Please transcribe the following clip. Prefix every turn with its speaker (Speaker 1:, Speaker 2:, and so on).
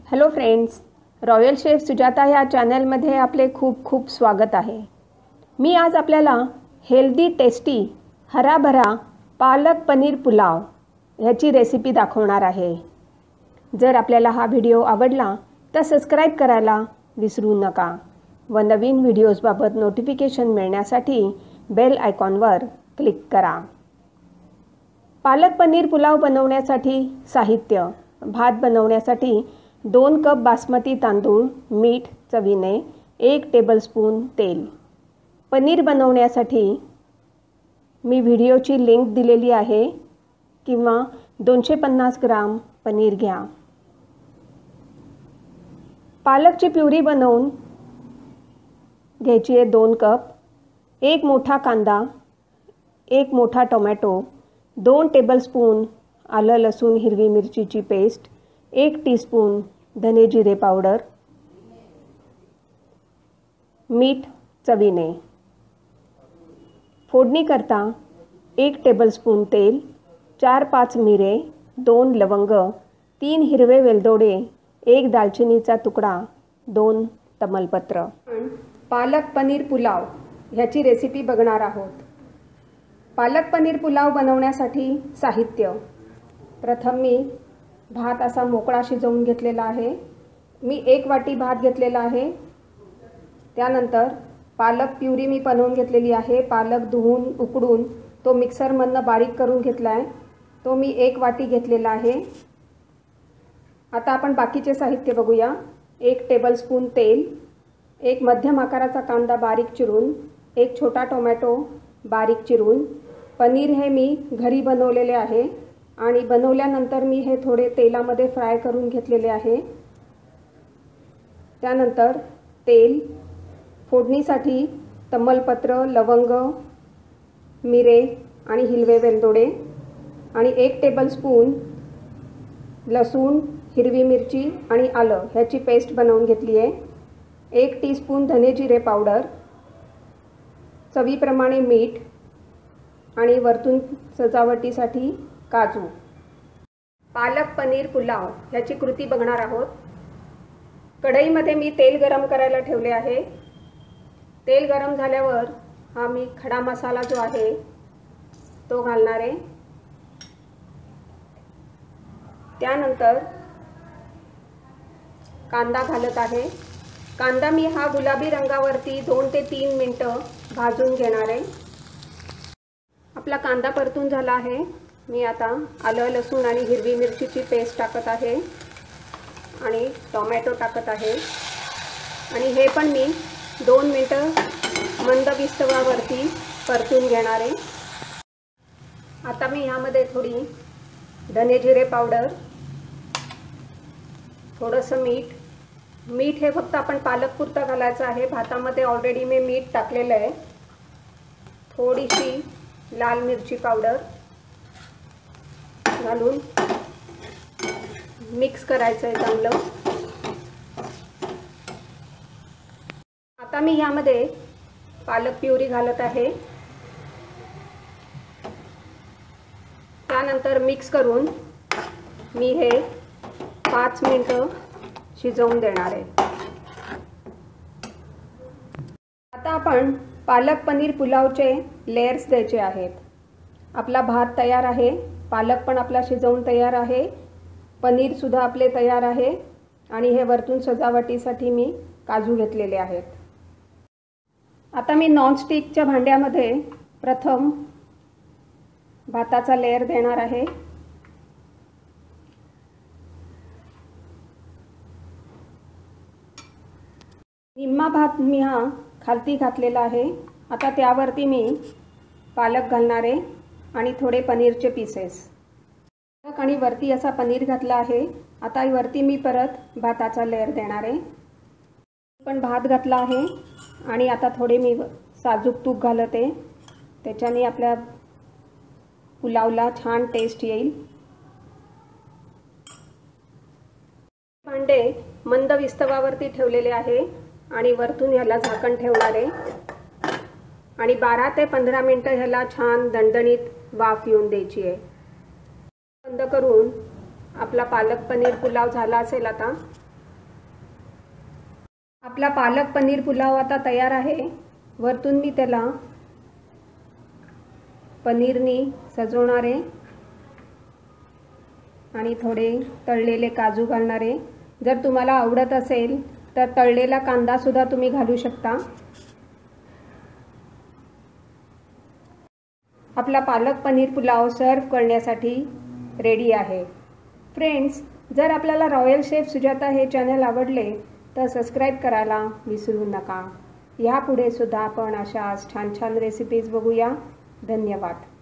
Speaker 1: Hello friends, royal chef Sujata या चॅनलमध्ये आपले खूप खूप स्वागत आहे। मी आज आपल्याला हेल्दी टेस्टी हराभरा पालक पनीर पुलाव ह्याची रेसिपी दाखवणार आहे। जर आपल्याला हा व्हिडिओ आवडला तर सबस्क्राइब करायला विसरू नका व नवीन व्हिडिओजबाबत नोटिफिकेशन मिळण्यासाठी बेल आयकॉनवर क्लिक करा। पालक पनीर पुलाव बनवण्यासाठी साहित्य: भात बनवण्यासाठी 2 कप बासमती तांदूळ, मीठ चवीने, 1 टेबलस्पून तेल। पनीर बनवण्यासाठी मी व्हिडिओची लिंक दिलेली आहे किंवा 250 ग्राम पनीर घ्या। पालकची प्युरी बनवून घ्यायची आहे 2 कप, 1 मोठा कांदा, 1 मोठा टोमॅटो, 2 टेबलस्पून आलं लसूण हिरवी मिरचीची पेस्ट, 1 टीस्पून धने जिरे पावडर, मीठ चवीने। फोडणी करता 1 टेबलस्पून तेल, 4-5 मिरे, 2 लवंग, 3 हिरवे वेलदोडे, 1 दालचिनीचा तुकडा, 2 तमालपत्र। पालक पनीर पुलाव ह्याची रेसिपी बघणार आहोत। पालक पनीर पुलाव बनवण्यासाठी साहित्य: प्रथम मी भात असा मोकळा शिजवून घेतलेला आहे। मी 1 वाटी भात घेतलेला आहे। त्यानंतर पालक प्युरी मी बनवून घेतलेली आहे। पालक धुवून उकडून तो मिक्सरमधनं बारीक करून घेतला आहे, तो मी 1 वाटी घेतलेला आहे। आता आपण बाकीचे साहित्य बघूया। 1 टेबलस्पून तेल, 1 मध्यम आकाराचा कांदा बारीक चिरून, 1 छोटा टोमॅटो बारीक चिरून। पनीर हे मी घरी बनवलेले आहे आणि बनवल्यानंतर मी हे थोडे तेलामध्ये फ्राय करून घेतलेले आहे। त्यानंतर तेल, फोडणीसाठी तमालपत्र, लवंग, मिरे आणि हिरवे वेलदोडे आणि 1 टेबलस्पून लसूण, हिरवी मिरची आणि आलं ह्याची पेस्ट बनवून घेतली आहे। 1 टीस्पून धने जिरे पावडर, चवीप्रमाणे मीठ आणि वरतून सजावटीसाठी काजू। पालक पनीर पुलाव ह्याची कृती बघणार आहोत। कढईमध्ये मी तेल गरम करायला ठेवले आहे। तेल गरम झाल्यावर हा मी खडा मसाला जो आहे तो घालणार आहे। त्यानंतर कांदा घालत आहे। कांदा मी हा गुलाबी रंगावरती 2 ते 3 मिनिटं भाजून घेणार आहे। आपला कांदा परतून झाला आहे। मी आता आलं लसूण आणि हिरवी मिरचीची पेस्ट टाकत आहे आणि टोमॅटो टाकत आहे आणि हे पण मी 2 मिनिटं मंद विस्तवावरती परतून घेणार आहे। आता मी ह्यामध्ये थोडी धने जिरे पावडर, थोडंसं मीठ हे फक्त आपण पालकपुरता घालायचं आहे। भातामध्ये ऑलरेडी मी मीठ टाकलेलं आहे। थोडीशी लाल मिरची पावडर घालून मिक्स करायचं आहे चांगलं। आता मी यामध्ये पालक प्युरी घालत आहे। त्यानंतर मिक्स करून मी हे 5 मिनिटं शिजवून देणार आहे। आता आपण पालक पनीर पुलावचे लेयर्स द्यायचे आहेत। आपला भात तयार आहे, पालक पण आपला शिजवून तयार आहे, पनीर सुद्धा आपले तयार आहे आणि हे वरतून सजावटीसाठी मी काजू घेतलेले आहेत। आता मी नॉनस्टिकच्या भांड्यामध्ये प्रथम भाताचा लेयर देणार आहे। निम्मा भात मी हा खालती घातलेला आहे। आता त्यावरती मी पालक घालणार आहे आणि थोडे पनीरचे पीसेस आणि वरती असा पनीर घातला आहे। आता वरती मी परत भाताचा लेयर देणार आहे। पण भात घातला आहे आणि आता थोडे मी साजूक तूप घालते, त्याच्याने आपल्या पुलावला छान टेस्ट येईल। भांडे मंद विस्तवावरती ठेवलेले आहे आणि वरतून ह्याला झाकण ठेवणार आहे आणि 12 ते 15 मिनिटं ह्याला छान दणदणीत वाफ येऊन द्यायची आहे। बंद करून आपला पालक पनीर पुलाव झाला असेल। आता आपला पालक पनीर पुलाव आता तयार आहे। वरतून मी त्याला पनीरनी सजवणार आहे आणि थोडे तळलेले काजू घालणार आहे। जर तुम्हाला आवडत असेल तर तळलेला कांदा सुद्धा तुम्ही घालू शकता। आपला पालक पनीर पुलाव सर्व करण्यासाठी रेडी आहे। फ्रेंड्स, जर आपल्याला रॉयल शेफ सुजाता हे चॅनल आवडले तर सबस्क्राइब करायला विसरू नका। यापुढे सुद्धा आपण अशाच छान छान रेसिपीज बघूया। धन्यवाद।